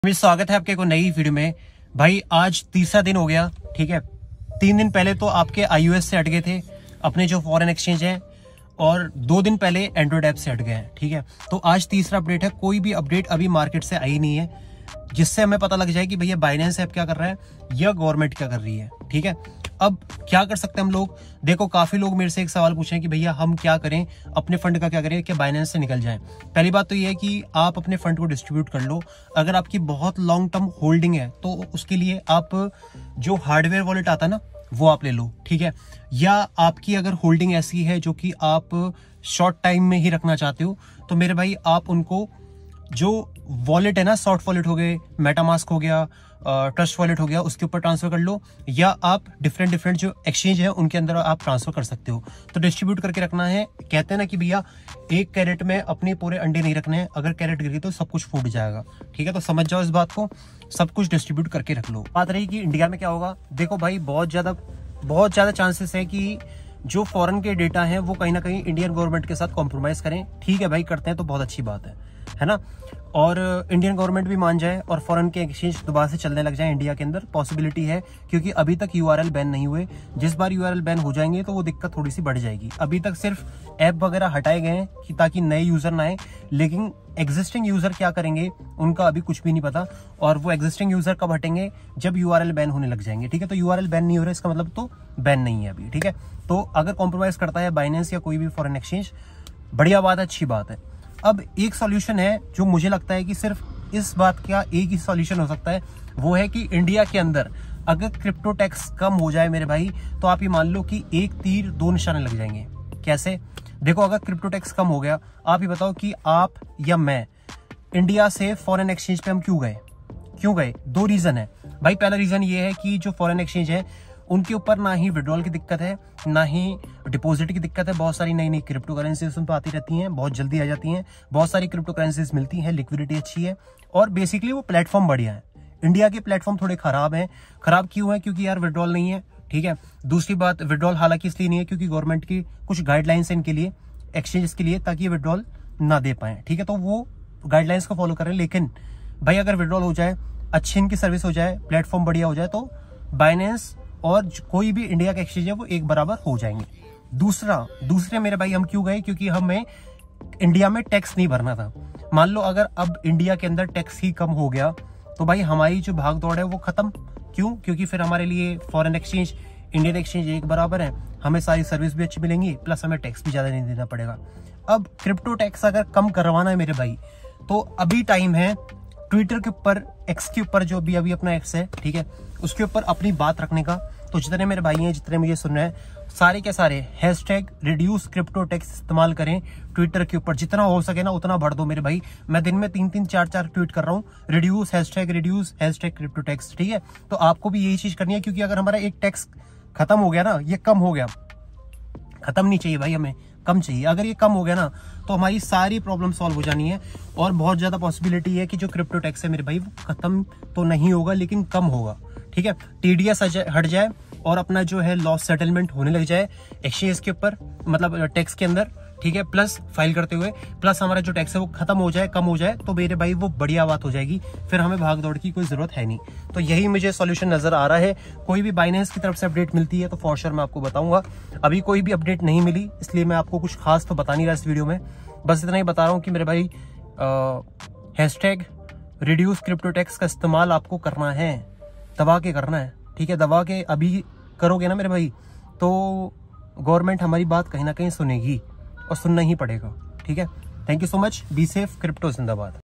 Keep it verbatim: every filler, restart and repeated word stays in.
स्वागत है आपके को नई वीडियो में। भाई आज तीसरा दिन हो गया, ठीक है। तीन दिन पहले तो आपके आईओएस से हट गए थे अपने जो फॉरेन एक्सचेंज है, और दो दिन पहले एंड्रॉइड ऐप से हट गए हैं, ठीक है। तो आज तीसरा अपडेट है। कोई भी अपडेट अभी मार्केट से आई नहीं है जिससे हमें पता लग जाए कि भैया बाइनेंस ऐप क्या कर रहा है या गवर्नमेंट क्या कर रही है, ठीक है। अब क्या कर सकते हैं हम लोग? देखो, काफी लोग मेरे से एक सवाल पूछे हैं कि भैया हम क्या करें, अपने फंड का क्या करें कि बाइनेंस से निकल जाएं। पहली बात तो ये है कि आप अपने फंड को डिस्ट्रीब्यूट कर लो। अगर आपकी बहुत लॉन्ग टर्म होल्डिंग है तो उसके लिए आप जो हार्डवेयर वॉलेट आता है ना, वो आप ले लो, ठीक है। या आपकी अगर होल्डिंग ऐसी है जो कि आप शॉर्ट टाइम में ही रखना चाहते हो, तो मेरे भाई आप उनको जो वॉलेट है ना, सॉफ्ट वॉलेट हो गए, मेटामास्क हो गया, ट्रस्ट वॉलेट हो गया, उसके ऊपर ट्रांसफर कर लो। या आप डिफरेंट डिफरेंट जो एक्सचेंज है उनके अंदर आप ट्रांसफर कर सकते हो। तो डिस्ट्रीब्यूट करके रखना है। कहते हैं ना कि भैया एक कैरेट में अपने पूरे अंडे नहीं रखने हैं, अगर कैरेट गिर गई तो सब कुछ फूट जाएगा, ठीक है। तो समझ जाओ इस बात को, सब कुछ डिस्ट्रीब्यूट करके रख लो। बात रही कि इंडिया में क्या होगा, देखो भाई बहुत ज्यादा बहुत ज्यादा चांसेस है कि जो फॉरेन के डेटा हैं वो कहीं ना कहीं इंडियन गवर्नमेंट के साथ कॉम्प्रोमाइज करें। ठीक है भाई, करते हैं तो बहुत अच्छी बात है है ना। और इंडियन गवर्नमेंट भी मान जाए और फॉरेन के एक्सचेंज दोबारा से चलने लग जाए इंडिया के अंदर, पॉसिबिलिटी है। क्योंकि अभी तक यूआरएल बैन नहीं हुए। जिस बार यूआरएल बैन हो जाएंगे तो वो दिक्कत थोड़ी सी बढ़ जाएगी। अभी तक सिर्फ ऐप वगैरह हटाए गए हैं कि ताकि नए यूजर ना आए, लेकिन एग्जिस्टिंग यूजर क्या करेंगे उनका अभी कुछ भी नहीं पता। और वो एग्जिस्टिंग यूजर कब हटेंगे? जब यूआरएल बैन होने लग जाएंगे, ठीक है। तो यूआरएल बैन नहीं हो रहा, इसका मतलब तो बैन नहीं है अभी, ठीक है। तो अगर कॉम्प्रोमाइज करता है बाइनेंस या कोई भी फॉरेन एक्सचेंज, बढ़िया बात है, अच्छी बात है। अब एक सॉल्यूशन है जो मुझे लगता है कि सिर्फ इस बात का एक ही सॉल्यूशन हो सकता है, वो है कि इंडिया के अंदर अगर क्रिप्टो टैक्स कम हो जाए मेरे भाई, तो आप ये मान लो कि एक तीर दो निशाने लग जाएंगे। कैसे? देखो, अगर क्रिप्टो टैक्स कम हो गया, आप ये बताओ कि आप या मैं इंडिया से फॉरेन एक्सचेंज पे हम क्यों गए? क्यों गए? दो रीजन है भाई। पहला रीजन ये है कि जो फॉरेन एक्सचेंज है उनके ऊपर ना ही विड्रॉल की दिक्कत है, ना ही डिपॉजिट की दिक्कत है। बहुत सारी नई नई क्रिप्टो करेंसीज उन पर आती रहती हैं, बहुत जल्दी आ जाती हैं। बहुत सारी क्रिप्टो करेंसीज मिलती हैं, लिक्विडिटी अच्छी है, और बेसिकली वो प्लेटफॉर्म बढ़िया है। इंडिया के प्लेटफॉर्म थोड़े खराब हैं। खराब क्यों है? क्योंकि यार विड्रॉल नहीं है, ठीक है। दूसरी बात, विड्रॉल हालांकि इसलिए नहीं है क्योंकि गवर्नमेंट की कुछ गाइडलाइंस है इनके लिए, एक्सचेंज के लिए, ताकि विड्रॉल ना दे पाए, ठीक है। तो वो गाइडलाइंस को फॉलो करें। लेकिन भाई अगर विड्रॉल हो जाए, अच्छी इनकी सर्विस हो जाए, प्लेटफॉर्म बढ़िया हो जाए, तो बाइनेंस और कोई भी इंडिया का एक्सचेंज है वो एक बराबर हो जाएंगे। दूसरा दूसरे मेरे भाई हम क्यों गए? क्योंकि हमें इंडिया में टैक्स नहीं भरना था। मान लो अगर अब इंडिया के अंदर टैक्स ही कम हो गया तो भाई हमारी जो भाग दौड़ है वो खत्म। क्यों? क्योंकि फिर हमारे लिए फॉरेन एक्सचेंज इंडियन एक्सचेंज एक बराबर है, हमें सारी सर्विस भी अच्छी मिलेंगी, प्लस हमें टैक्स भी ज्यादा नहीं देना पड़ेगा। अब क्रिप्टो टैक्स अगर कम करवाना है मेरे भाई, तो अभी टाइम है ट्विटर के ऊपर, एक्स के ऊपर, जो भी अभी अपना एक्स है, ठीक है, उसके ऊपर अपनी बात रखने का। तो जितने मेरे भाई हैं, जितने मुझे सुन रहे हैं, सारे के सारे हैशटैग रिड्यूस क्रिप्टो टैक्स इस्तेमाल करें ट्विटर के ऊपर। जितना हो सके ना उतना भर दो मेरे भाई। मैं दिन में तीन तीन चार चार ट्वीट कर रहा हूँ, reduce hashtag reduce hashtag crypto tax, ठीक है। तो आपको भी यही चीज करनी है, क्योंकि अगर हमारा एक टैक्स खत्म हो गया ना, ये कम हो गया, खत्म नहीं चाहिए भाई, हमें कम चाहिए। अगर ये कम हो गया ना तो हमारी सारी प्रॉब्लम सॉल्व हो जानी है। और बहुत ज्यादा पॉसिबिलिटी है कि जो क्रिप्टो टैक्स है मेरे भाई वो खत्म तो नहीं होगा, लेकिन कम होगा, ठीक है। टीडीएस हट जाए और अपना जो है लॉस सेटलमेंट होने लग जाए एक्सचेंज के ऊपर, मतलब टैक्स के अंदर, ठीक है, प्लस फाइल करते हुए, प्लस हमारा जो टैक्स है वो खत्म हो जाए, कम हो जाए, तो मेरे भाई वो बढ़िया बात हो जाएगी। फिर हमें भाग दौड़ की कोई जरूरत है नहीं। तो यही मुझे सॉल्यूशन नजर आ रहा है। कोई भी बाइनेंस की तरफ से अपडेट मिलती है तो फॉर श्योर मैं आपको बताऊंगा। अभी कोई भी अपडेट नहीं मिली, इसलिए मैं आपको कुछ खास तो बता नहीं रहा इस वीडियो में। बस इतना ही बता रहा हूँ कि मेरे भाई हैशटैग रिड्यूस क्रिप्टो टैक्स का इस्तेमाल आपको करना है, दबा के करना है, ठीक है। दबा के अभी करोगे ना मेरे भाई, तो गवर्नमेंट हमारी बात कहीं ना कहीं सुनेगी, और सुनना ही पड़ेगा, ठीक है। Thank you so much. Be safe, crypto जिंदाबाद।